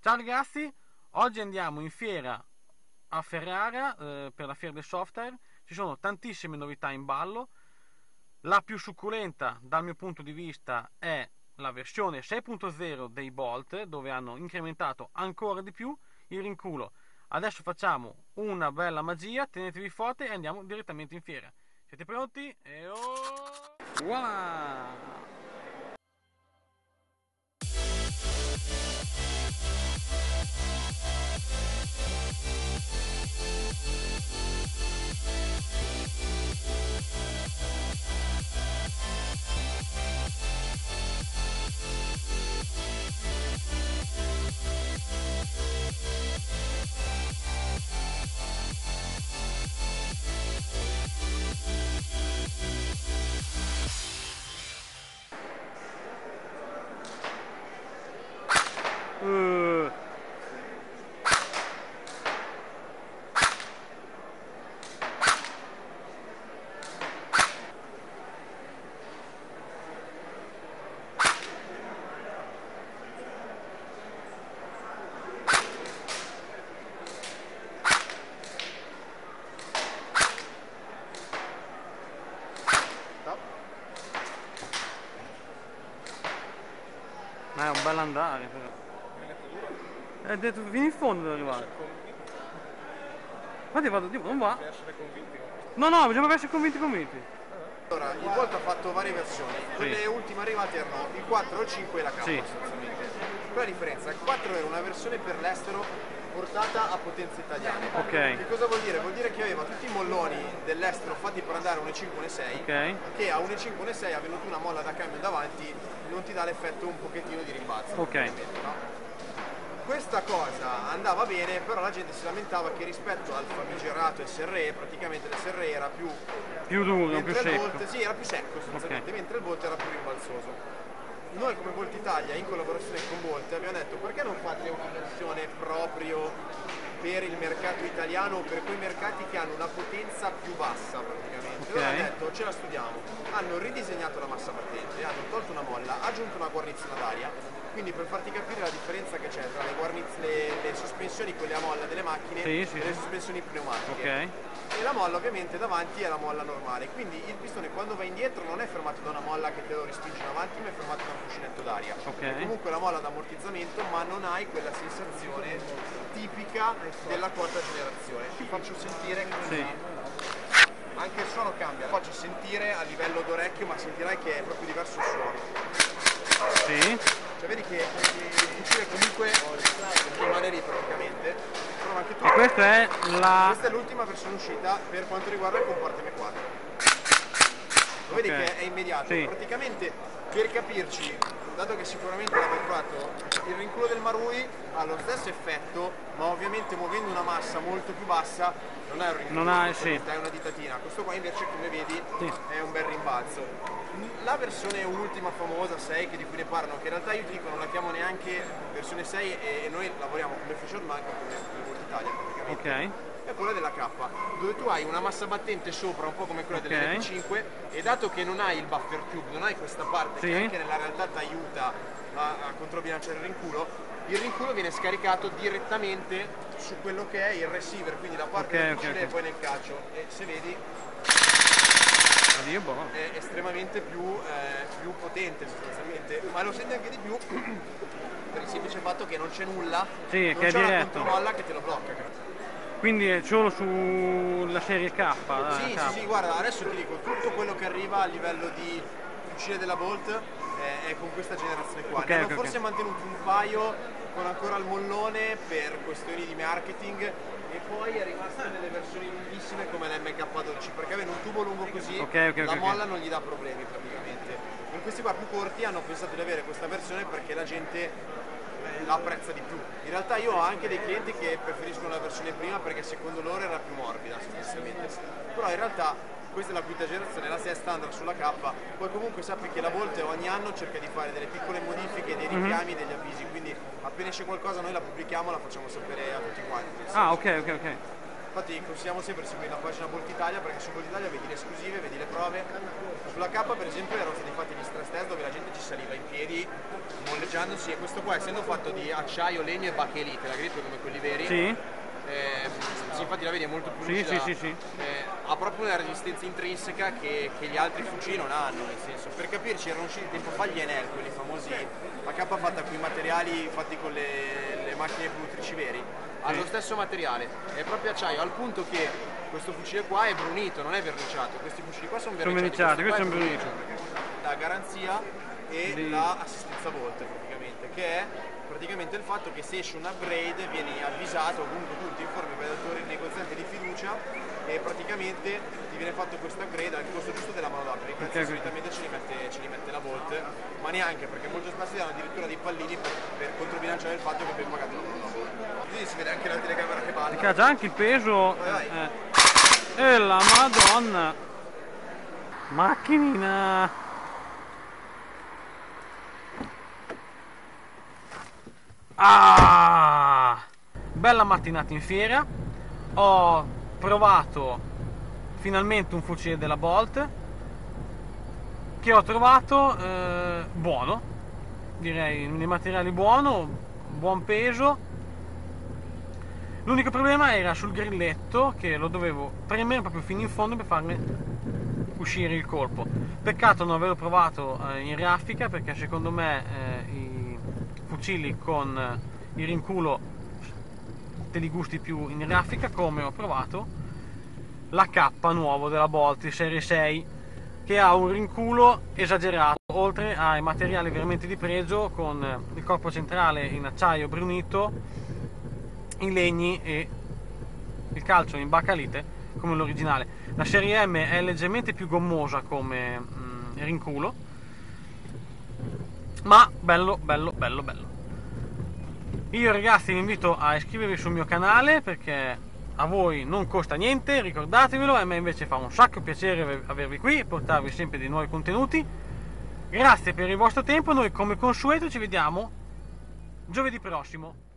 Ciao ragazzi, oggi andiamo in fiera a Ferrara per la fiera del software. Ci sono tantissime novità in ballo. La più succulenta dal mio punto di vista è la versione 6.0 dei Bolt, dove hanno incrementato ancora di più il rinculo. Adesso facciamo una bella magia, tenetevi forte e andiamo direttamente in fiera. Siete pronti? E oh! Voilà! Ma è un bel andare però. Hai detto vieni in fondo devo arrivare. Infatti vado, tipo, non va. Devi essere convinti. No, bisogna essere convinti. Allora, il Bolt ha fatto varie versioni. Quelle ultime arrivate erano il 4, il 5 e la K sostanzialmente. Qual è la differenza? Il 4 era una versione per l'estero portata a potenze italiane. Ok. Che cosa vuol dire? Vuol dire che aveva tutti i molloni dell'estero fatti per andare a 1.5, 1.6, che a 1.5, 1.6 avendo tu una molla da cambio davanti non ti dà l'effetto un pochettino di rimbalzo. Ok. No? Questa cosa andava bene, però la gente si lamentava che rispetto al famigerato SRE, praticamente l'SRE era più duro, più secco. Bolt, sì, era più secco sostanzialmente, mentre il Bolt era più rimbalzoso. Noi come Bolt Italia, in collaborazione con Bolt, abbiamo detto perché non fate una versione proprio per il mercato italiano o per quei mercati che hanno una potenza più bassa praticamente. Allora hanno detto ce la studiamo, hanno ridisegnato la massa battente, hanno tolto una molla, aggiunto una guarnizione d'aria, quindi per farti capire la differenza che c'è tra le sospensioni, quelle a molla delle macchine e le sospensioni pneumatiche. E la molla ovviamente davanti è la molla normale, quindi il pistone quando va indietro non è fermato da una molla che te lo respinge in avanti, ma è fermato da un cuscinetto d'aria. Comunque la molla d'ammortizzamento, ma non hai quella sensazione tipica della quarta generazione. Ti faccio sentire così. Anche il suono cambia, lo faccio sentire a livello d'orecchio, ma sentirai che è proprio diverso il suono. Cioè vedi che il fucile comunque rimane lì praticamente. Anche tu. E questa è l'ultima versione uscita per quanto riguarda il comporto M4. Lo vedi che è immediato. Praticamente per capirci, dato che sicuramente l'avete provato, il rinculo del Marui ha lo stesso effetto, ma ovviamente muovendo una massa molto più bassa non è un rinculo, è una ditatina. Questo qua invece come vedi è un bel rimbalzo. La versione ultima famosa 6 che di cui ne parlano, che in realtà io ti dico non la chiamo neanche versione 6 e noi lavoriamo come Fashion Mark come Bolt Italia praticamente. È quella della K, dove tu hai una massa battente sopra un po' come quella dell'M5 e dato che non hai il buffer tube, non hai questa parte che anche nella realtà ti aiuta a controbilanciare il rinculo viene scaricato direttamente su quello che è il receiver, quindi la parte del fucile e poi nel calcio, e se vedi è estremamente più potente sostanzialmente, ma lo senti anche di più per il semplice fatto che non c'è nulla, non c'è una contromolla che te lo blocca. Quindi è solo sulla serie K? Sì, guarda, adesso ti dico, tutto quello che arriva a livello di fucile della Bolt è con questa generazione qua. Ne hanno forse mantenuto un paio con ancora il mollone per questioni di marketing e poi è rimasto nelle versioni lunghissime come l'MK12, perché avendo un tubo lungo così la molla non gli dà problemi praticamente. In questi qua più corti hanno pensato di avere questa versione perché la gente la apprezza di più. In realtà io ho anche dei clienti che preferiscono la versione prima perché secondo loro era più morbida sostanzialmente, però in realtà questa è la quinta generazione, la sesta andrà sulla K, poi comunque sappi che la Bolt ogni anno cerca di fare delle piccole modifiche, dei richiami, degli avvisi, quindi appena esce qualcosa noi la pubblichiamo, la facciamo sapere a tutti quanti. Ok. Infatti consigliamo sempre di seguire la pagina Bolt Italia, perché su Bolt Italia vedi le esclusive, vedi le prove. Sulla K per esempio erano stati fatti gli stress test dove la gente ci saliva in piedi molleggiandosi, e questo qua, essendo fatto di acciaio, legno e bachelite, la grip come quelli veri, Sì. sì, infatti la vedi è molto più lucida, Sì. ha proprio una resistenza intrinseca che gli altri fucili non hanno, nel senso, per capirci erano usciti tempo fa gli Enel, quelli famosi, la K fatta con i materiali fatti con le macchine produttrici veri, ha lo stesso materiale, è proprio acciaio, al punto che questo fucile qua è brunito, non è verniciato, questi fucili qua sono verniciati, questo è un brunito. la garanzia e l'assistenza Volt praticamente, che è praticamente il fatto che se esce un upgrade vieni avvisato, comunque tu ti informi per il negoziante di fiducia e praticamente ti viene fatto questo upgrade al costo giusto della mano d'opera. I prezzi solitamente ce li mette la Volt, ma neanche, perché molto spesso danno addirittura dei pallini per controbilanciare il fatto che abbiamo pagato la mano d'opera. Così si vede anche la telecamera che balla. Perché ha già anche il peso. Vai. E la Madonna! Macchinina! Ah! Bella mattinata in fiera. Ho provato finalmente un fucile della Bolt che ho trovato buono, direi, nei materiali buon peso. L'unico problema era sul grilletto, che lo dovevo premere proprio fino in fondo per farne uscire il colpo. Peccato non averlo provato in raffica, perché secondo me i fucili con il rinculo te li gusti più in raffica, come ho provato la K nuovo della Bolt, il Serie 6, che ha un rinculo esagerato, oltre ai materiali veramente di pregio, con il corpo centrale in acciaio brunito, in legni e il calcio in bacalite come l'originale. La serie M è leggermente più gommosa come rinculo, ma bello. Io ragazzi vi invito a iscrivervi sul mio canale, perché a voi non costa niente, ricordatevelo, e a me invece fa un sacco piacere avervi qui e portarvi sempre dei nuovi contenuti. Grazie per il vostro tempo, noi come consueto ci vediamo giovedì prossimo.